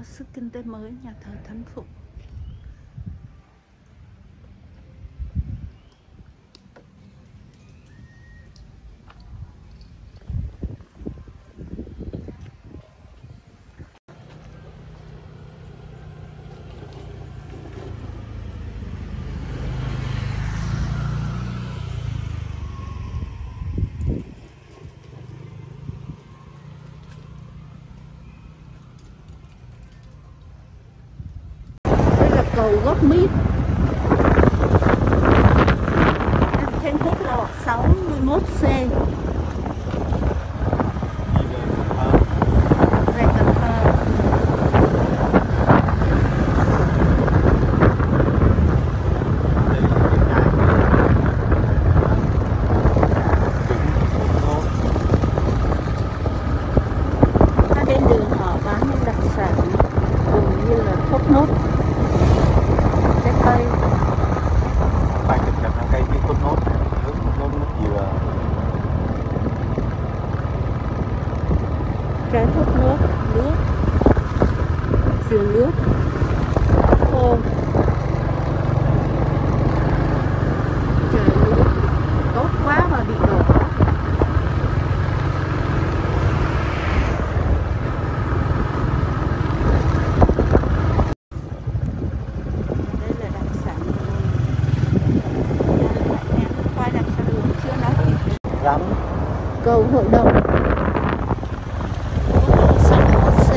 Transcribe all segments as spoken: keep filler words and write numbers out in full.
sức kinh tế mới nhà thờ Thánh Phụng. Cầu Gốc Mít trên quốc lộ sáu mươi mốt C về Cần Thơ. Hai bên đường họ bán những đặc sản gồm như là thốt nốt, cây vài chục năm cây cái thốt nốt này, nước nốt nước dừa, trái thốt nốt, nước, dừa nước, khô, trời nước tốt quá mà bị đổ. Rắn. Cầu Hội Đồng sáu mươi mốt C.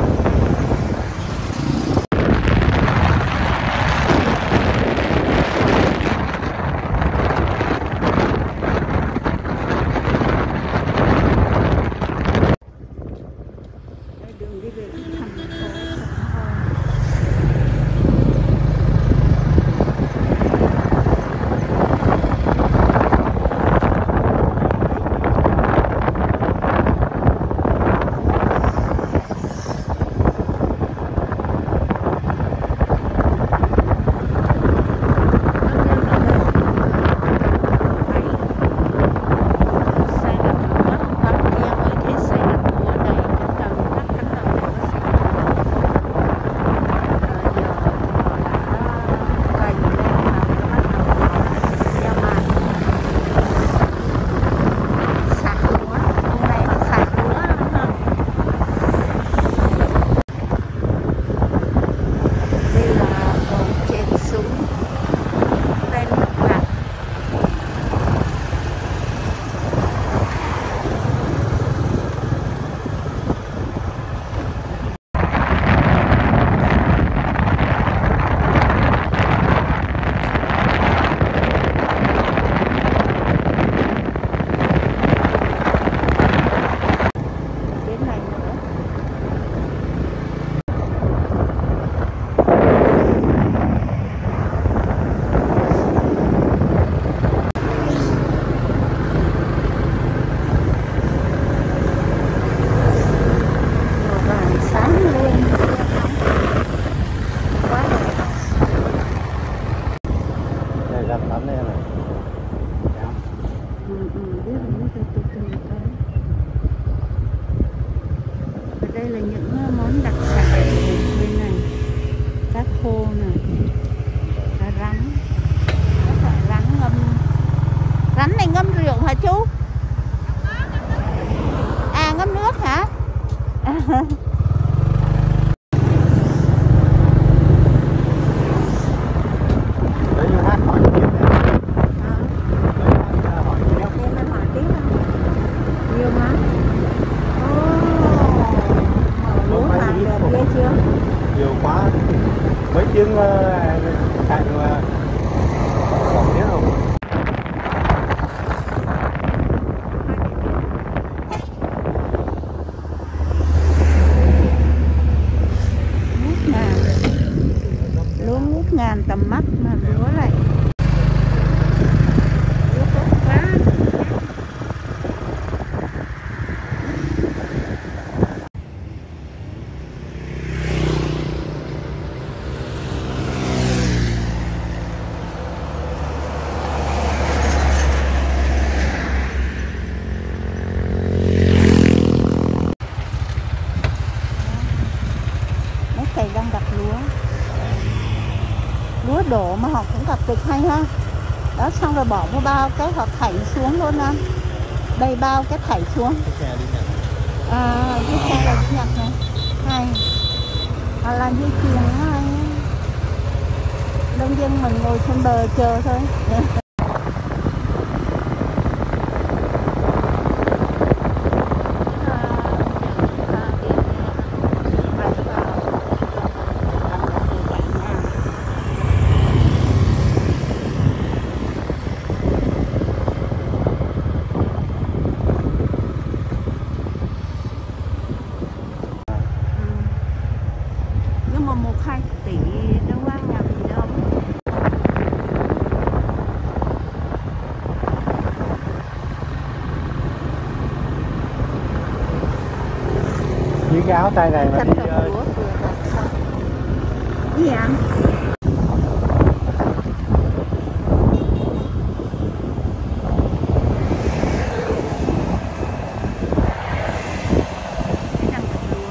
Đây đường đi về thành phố Cần Thơ. Đây là những món đặc sản của bên này, cá khô này, cá rắn, các loại rắn ngâm, rắn này ngâm rượu hả chú? À ngâm nước hả? Nhiều quá, mấy tiếng chạy khoảng tiếng rồi. Ngút ngàn, lúa ngút ngàn tầm mắt mà lúa lại lúa tốt quá. lúa đổ mà họ cũng gặp cực hay ha. Đó, xong rồi bỏ vào bao cái họ thảy xuống luôn anh. Đây bao cái thảy xuống. Cái xe đi nhặt. À, cái xe là đi nhặt này. Hay. Họ làm dây chuyền hay. Đông dân mình ngồi trên bờ chờ thôi. Nhưng mà một hai tỷ đâu có ăn nhập gì đâu. Với cái áo tay này mà Canh đi đồng uh, lúa vừa gặt xong. Gì anh? Cái canh đồng lúa.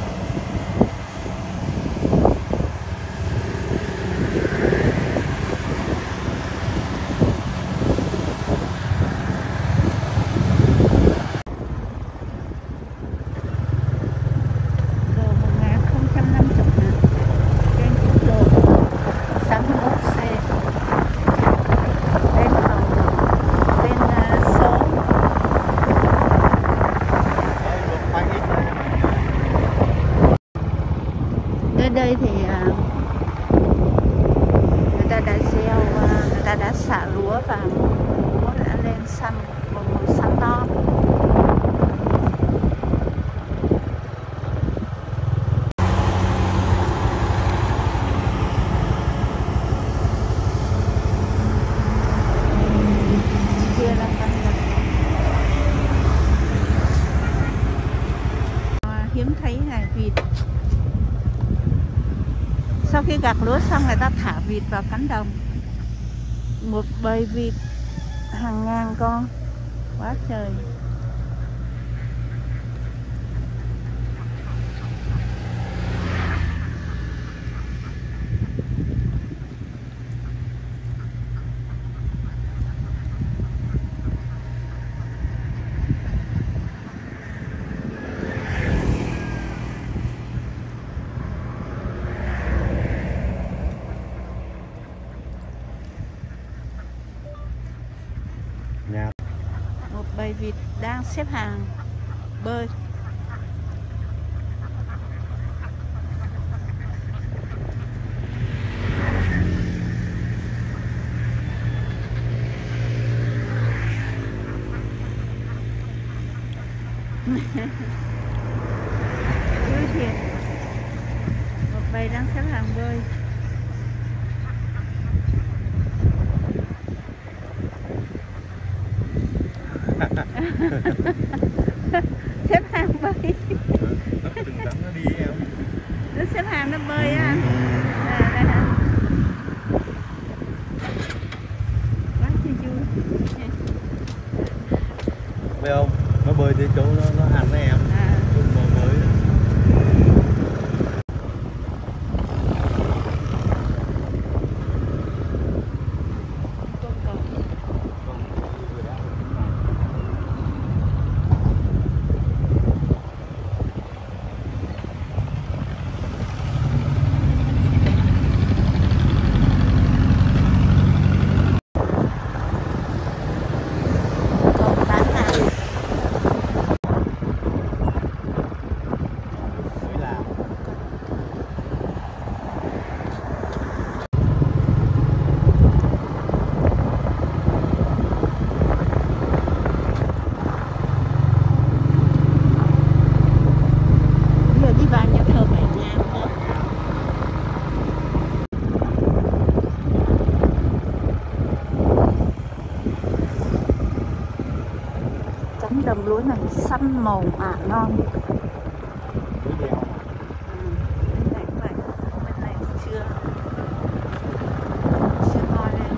Rồi một nghìn không trăm năm mươi nè. Trên quốc lộ sáu mươi mốt C. Bên phòng bên uh, số. Nơi đây thì à, người ta đã gieo, à, người ta đã xả lúa và lúa đã lên xanh, một màu xanh to. Kia là canh đồng lúa. À, hiếm thấy này vịt. Sau khi gặt lúa xong người ta thả vịt vào cánh đồng. Một bầy vịt hàng ngàn con, quá trời. nhà. Một bầy vịt đang xếp hàng bơi. Vui thiệt. Một bầy đang xếp hàng bơi. Xếp hàng bơi. Nó từng đắn nó đi em. Nó xếp hàng nó bơi á. À, đây hả? Quá chi vui. Biết không? Nó bơi tới chỗ nó nó ăn với em. À. Chung bờ mới. Con cò. Còn bán hàng. Mới làm. Bây giờ đi vào nhà thờ Bảy Ngàn nữa. Cánh đồng lúa này xanh màu mạ ngon. Mới đeo. Ừ, bên này cũng vậy, bên này thì chưa chưa ngoi lên.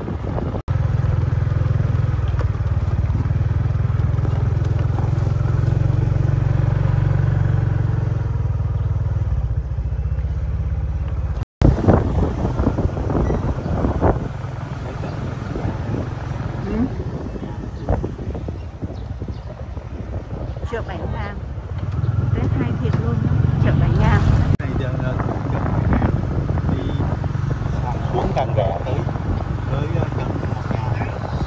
càng rẻ tới tới uh, chừng một ngàn.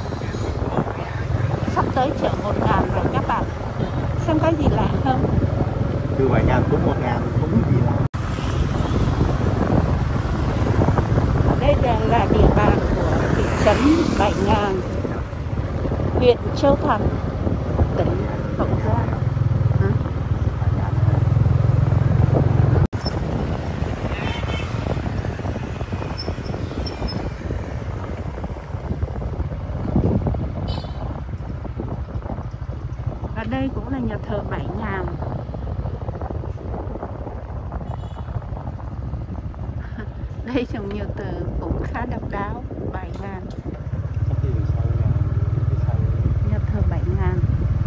Sắp tới chợ một ngàn rồi các bạn. Xem có gì lạ không? Từ bảy ngàn xuống một ngàn không có gì lạ. Đây là, là địa bàn của thị trấn Bảy Ngàn, huyện Châu Thành, tỉnh Hậu Giang. Hả? Và đây cũng là nhà thờ Bảy Ngàn. Đây trồng nhiều từ cũng khá độc đáo. Bảy Ngàn, nhà thờ Bảy Ngàn.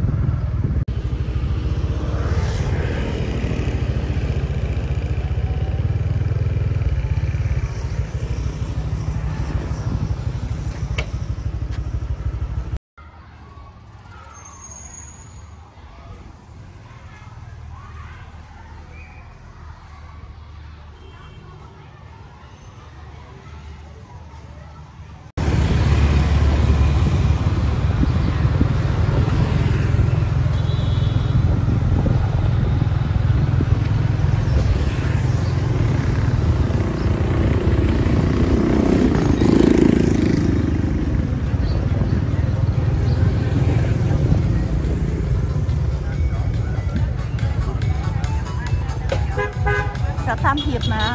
Xã Tam Hiệp mà.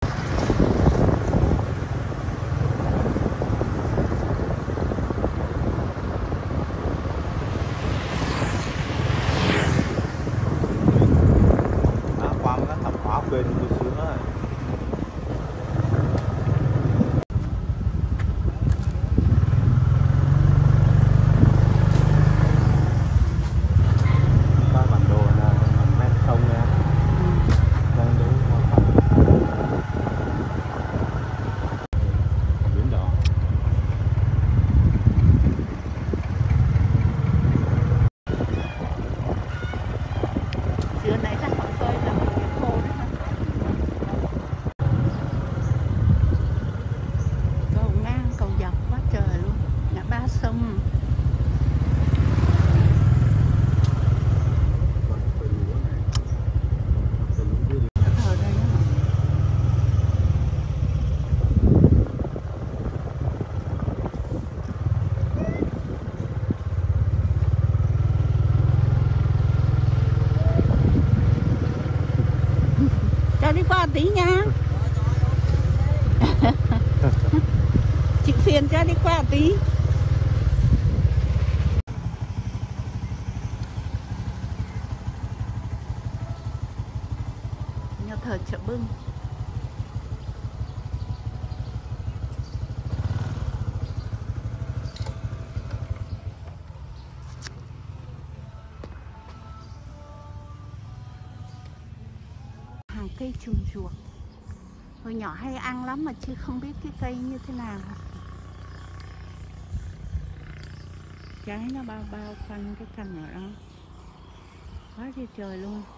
Đó, qua cái thập hóa bên chút xíu nữa. Coi bản đồ là mình ven sông nha. Đang đúng biển đỏ. Trưa nãy chắc họ phơi là mình cái khô đấy ha. Cầu ngang cầu dọc quá trời luôn, ngã ba sông. Ở đây đó. Cho đi qua tí nha. Chị phiền cho đi qua tí. Nhà thờ Chợ Bưng. Hàng cây trùng chuột. Hồi nhỏ hay ăn lắm mà chứ không biết cái cây như thế nào. Trái nó bao bao quanh cái cành ở đó. Quá trời trời luôn.